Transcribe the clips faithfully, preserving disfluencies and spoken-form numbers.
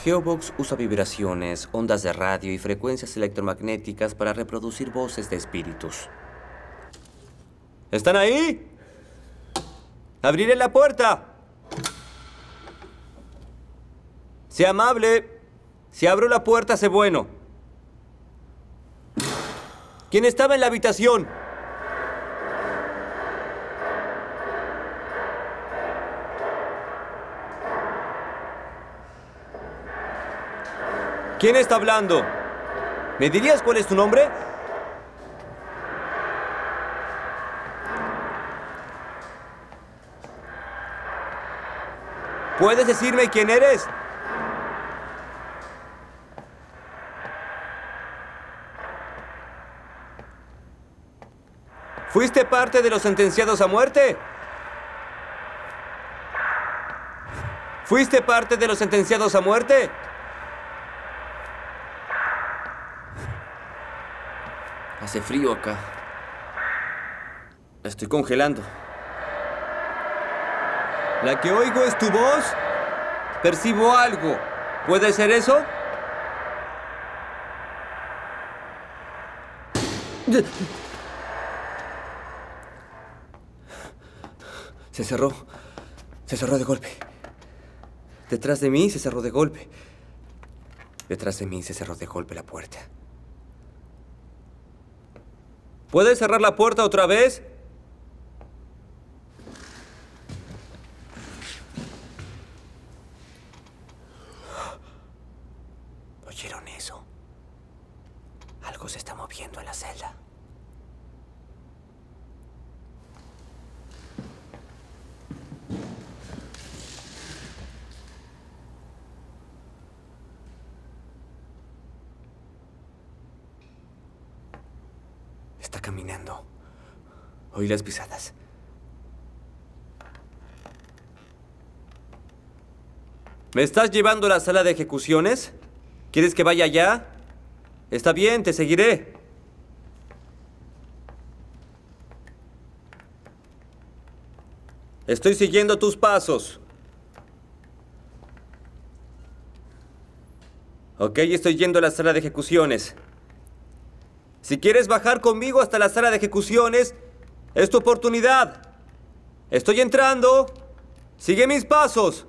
Geobox usa vibraciones, ondas de radio y frecuencias electromagnéticas para reproducir voces de espíritus. ¿Están ahí? ¡Abriré la puerta! Sea amable. Si abro la puerta, sé bueno. ¿Quién estaba en la habitación? ¿Quién está hablando? ¿Me dirías cuál es tu nombre? ¿Puedes decirme quién eres? ¿Fuiste parte de los sentenciados a muerte? ¿Fuiste parte de los sentenciados a muerte? Hace frío acá. Estoy congelando. La que oigo es tu voz. Percibo algo. ¿Puede ser eso? Se cerró. Se cerró de golpe. Detrás de mí se cerró de golpe. Detrás de mí se cerró de golpe la puerta. ¿Puedes cerrar la puerta otra vez? ¿Oyeron eso? Algo se está moviendo en la celda. Está caminando. Oí las pisadas. ¿Me estás llevando a la sala de ejecuciones? ¿Quieres que vaya allá? Está bien, te seguiré. Estoy siguiendo tus pasos. Ok, estoy yendo a la sala de ejecuciones. Si quieres bajar conmigo hasta la sala de ejecuciones, es tu oportunidad. Estoy entrando. Sigue mis pasos.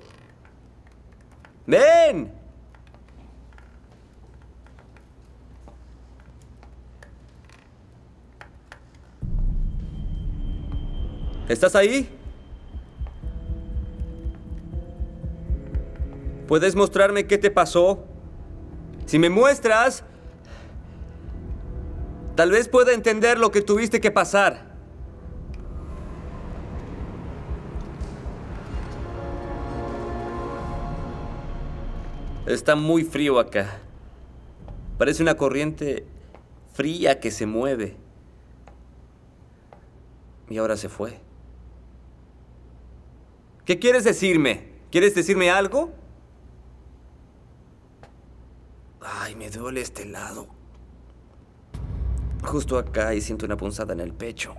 ¡Ven! ¿Estás ahí? ¿Puedes mostrarme qué te pasó? Si me muestras, tal vez pueda entender lo que tuviste que pasar. Está muy frío acá. Parece una corriente fría que se mueve. Y ahora se fue. ¿Qué quieres decirme? ¿Quieres decirme algo? Ay, me duele este lado. Justo acá y siento una punzada en el pecho.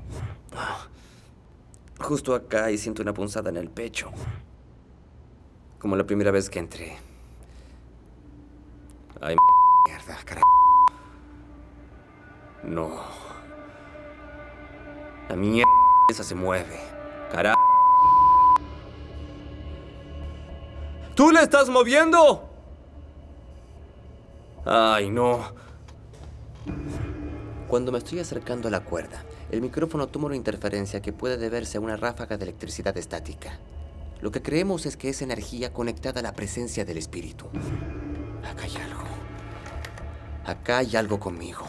Justo acá y siento una punzada en el pecho. Como la primera vez que entré. Ay, mierda, carajo. No. La mierda esa se mueve. Carajo. ¡Tú le estás moviendo! Ay, no. Cuando me estoy acercando a la cuerda, el micrófono toma una interferencia que puede deberse a una ráfaga de electricidad estática. Lo que creemos es que es energía conectada a la presencia del espíritu. Acá hay algo. Acá hay algo conmigo.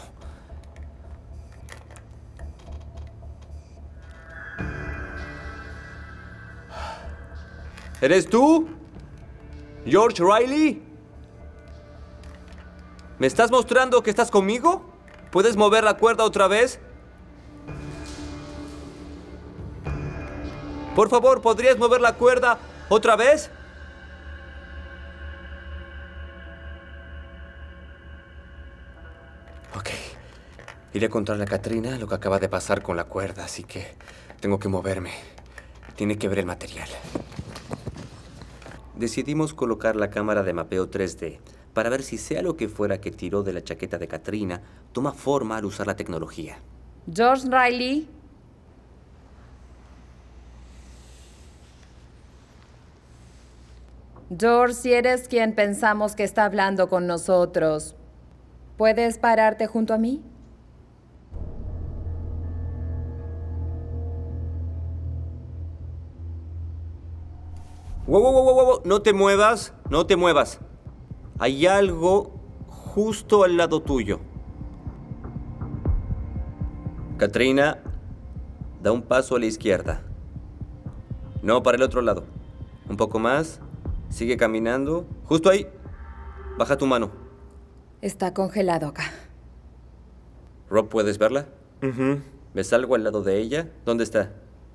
¿Eres tú? ¿George Riley? ¿Me estás mostrando que estás conmigo? ¿Puedes mover la cuerda otra vez? Por favor, ¿podrías mover la cuerda otra vez? Ok. Iré a contarle a Katrina lo que acaba de pasar con la cuerda, así que tengo que moverme. Tiene que ver el material. Decidimos colocar la cámara de mapeo tres D para ver si sea lo que fuera que tiró de la chaqueta de Katrina toma forma al usar la tecnología. George Riley. George, si eres quien pensamos que está hablando con nosotros, ¿puedes pararte junto a mí? Wow, wow, wow, wow, wow, no te muevas, no te muevas. Hay algo justo al lado tuyo. Katrina, da un paso a la izquierda. No, para el otro lado. Un poco más. Sigue caminando. Justo ahí. Baja tu mano. Está congelado acá. Rob, ¿puedes verla? Uh-huh. ¿Ves algo al lado de ella? ¿Dónde está?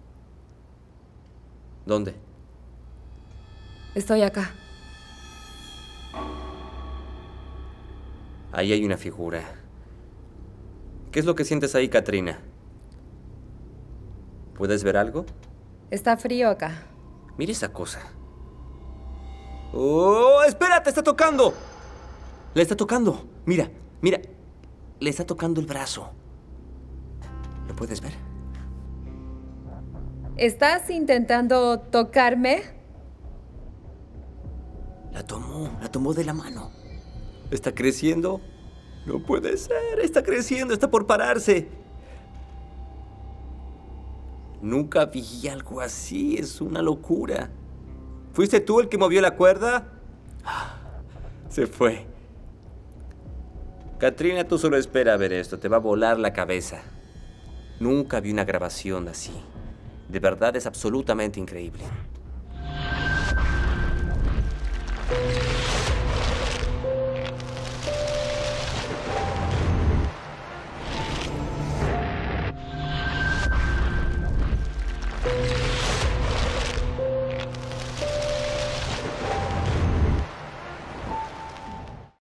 ¿Dónde? Estoy acá. Ahí hay una figura. ¿Qué es lo que sientes ahí, Katrina? ¿Puedes ver algo? Está frío acá. Mira esa cosa. ¡Oh! ¡Espérate! ¡Está tocando! ¡Le está tocando! Mira, mira. Le está tocando el brazo. ¿Lo puedes ver? ¿Estás intentando tocarme? La tomó, la tomó de la mano. ¿Está creciendo? No puede ser, está creciendo, está por pararse. Nunca vi algo así, es una locura. ¿Fuiste tú el que movió la cuerda? Se fue. Katrina, tú solo espera a ver esto, te va a volar la cabeza. Nunca vi una grabación así. De verdad es absolutamente increíble.